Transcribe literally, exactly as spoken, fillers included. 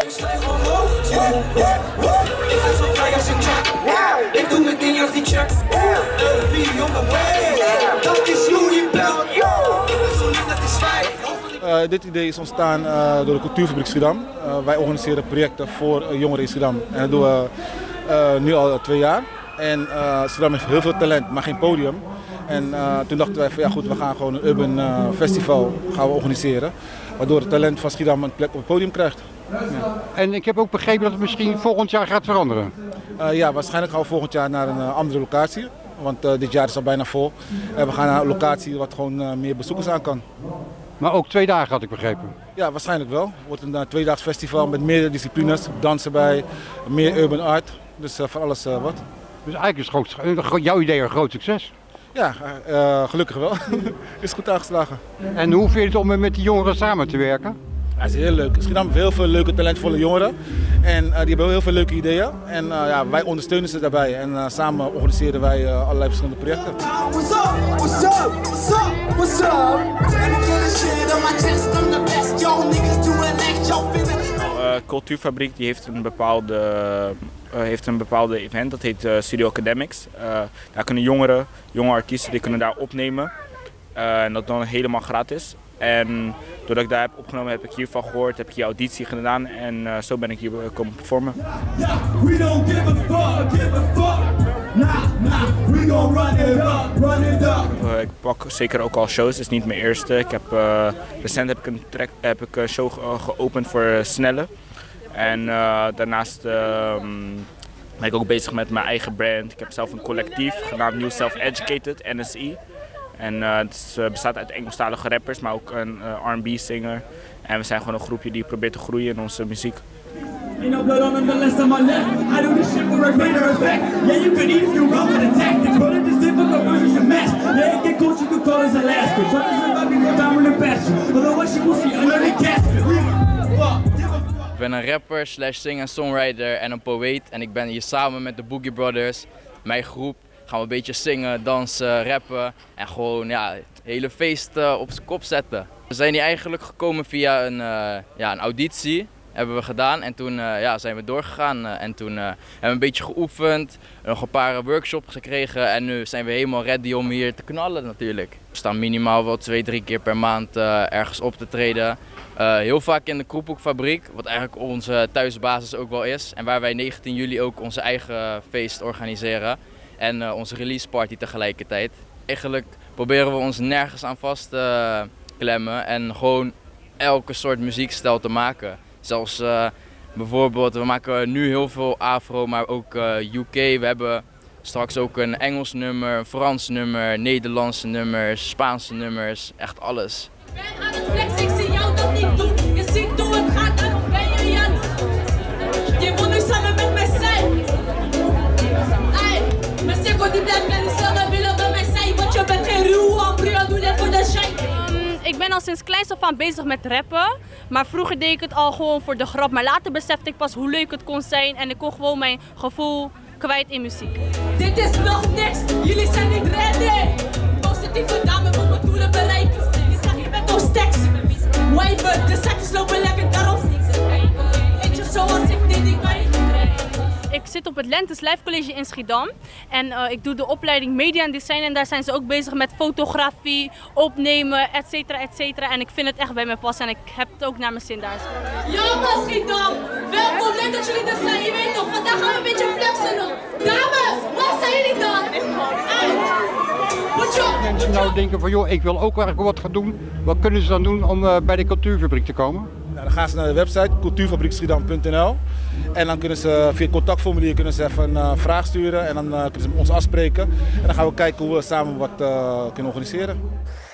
Ik ben zo vrij als een jack. Ik doe mijn ding als die check. Wie on the way. Dat is Louis Bell. Ik ben zo lief, dat is fijn. Uh, dit idee is ontstaan uh, door de Cultuurfabriek Schiedam. Uh, wij organiseren projecten voor uh, jongeren in Schiedam. En dat doen we uh, nu al twee jaar. En uh, Schiedam heeft heel veel talent, maar geen podium. En uh, toen dachten wij van ja goed, we gaan gewoon een urban uh, festival gaan we organiseren. Waardoor het talent van Schiedam een plek op het podium krijgt. Ja. En ik heb ook begrepen dat het misschien volgend jaar gaat veranderen. Uh, ja, waarschijnlijk gaan we volgend jaar naar een uh, andere locatie. Want uh, dit jaar is al bijna vol. En we gaan naar een locatie wat gewoon uh, meer bezoekers aan kan. Maar ook twee dagen had ik begrepen. Ja, waarschijnlijk wel. Het wordt een uh, tweedaags festival met meerdere disciplines. Dansen bij, meer urban art. Dus uh, voor alles uh, wat. Dus eigenlijk is groot, jouw idee een groot succes. Ja, uh, gelukkig wel. Is goed aangeslagen. En hoe vind je het om met die jongeren samen te werken? Ja, het is heel leuk. Schiedam heeft heel veel leuke, talentvolle jongeren. En uh, die hebben heel veel leuke ideeën. En uh, ja, wij ondersteunen ze daarbij. En uh, samen organiseren wij uh, allerlei verschillende projecten. What's up? What's up? What's up? What's up? Uh, Cultuurfabriek die heeft een bepaalde, uh, heeft een bepaalde event, dat heet uh, Studio Academics. Uh, daar kunnen jongeren, jonge artiesten, die kunnen daar opnemen. Uh, en dat dan helemaal gratis. En doordat ik daar heb opgenomen, heb ik hiervan gehoord, heb ik hier auditie gedaan en uh, zo ben ik hier komen performen. Uh, ik pak zeker ook al shows, het is niet mijn eerste. Ik heb, uh, recent heb ik een track, heb ik een show ge geopend voor uh, Snelle. En uh, daarnaast uh, ben ik ook bezig met mijn eigen brand. Ik heb zelf een collectief genaamd New Self Educated, N S I. En uh, het is, uh, bestaat uit Engelstalige rappers, maar ook een uh, R en B singer. En we zijn gewoon een groepje die probeert te groeien in onze muziek. Ik ben een rapper, slash singer-songwriter en een poëet. En ik ben hier samen met de Boogie Brothers, mijn groep. Gaan we een beetje zingen, dansen, rappen en gewoon ja, het hele feest uh, op zijn kop zetten. We zijn hier eigenlijk gekomen via een, uh, ja, een auditie, hebben we gedaan en toen uh, ja, zijn we doorgegaan. Uh, en toen uh, hebben we een beetje geoefend, nog een paar workshops gekregen en nu zijn we helemaal ready om hier te knallen natuurlijk. We staan minimaal wel twee, drie keer per maand uh, ergens op te treden. Uh, heel vaak in de Kroephoekfabriek, wat eigenlijk onze thuisbasis ook wel is. En waar wij negentien juli ook onze eigen feest organiseren. En uh, onze release party tegelijkertijd. Eigenlijk proberen we ons nergens aan vast te uh, klemmen en gewoon elke soort muziekstijl te maken. Zelfs uh, bijvoorbeeld, we maken nu heel veel afro, maar ook uh, U K. We hebben straks ook een Engels nummer, een Frans nummer, Nederlandse nummers, Spaanse nummers, echt alles. Ik ben aan het flexen, ik zie jou dat niet doen. Je ziet hoe het gaat, daarom ben je aan het doen. Je wil nu samen met mij zijn. Ik ben al sinds kleins af aan bezig met rappen, maar vroeger deed ik het al gewoon voor de grap. Maar later besefte ik pas hoe leuk het kon zijn en ik kon gewoon mijn gevoel kwijt in muziek. Dit is nog niks, jullie zijn niet ready. Positieve dame voor mijn doelen bereiken. Je zag je bent op stacks. Waven, de zakjes lopen lekker daarop. Weet je zoals ik dit niet kan. Ik zit op het Lentes Live College in Schiedam en uh, ik doe de opleiding Media en Design en daar zijn ze ook bezig met fotografie, opnemen, et cetera, et cetera. En ik vind het echt bij me passen en ik heb het ook naar mijn zin daar. Ja man Schiedam, welkom, leuk dat jullie er zijn. Je weet toch, vandaag gaan we een beetje flexen nog. Dames, waar zijn jullie dan? Als mensen nou denken van joh, ik wil ook eigenlijk wat gaan doen, wat kunnen ze dan doen om uh, bij de Cultuurfabriek te komen? Nou, dan gaan ze naar de website cultuurfabriek schiedam punt n l en dan kunnen ze via het contactformulier kunnen ze even een uh, vraag sturen en dan uh, kunnen ze ons afspreken. En dan gaan we kijken hoe we samen wat uh, kunnen organiseren.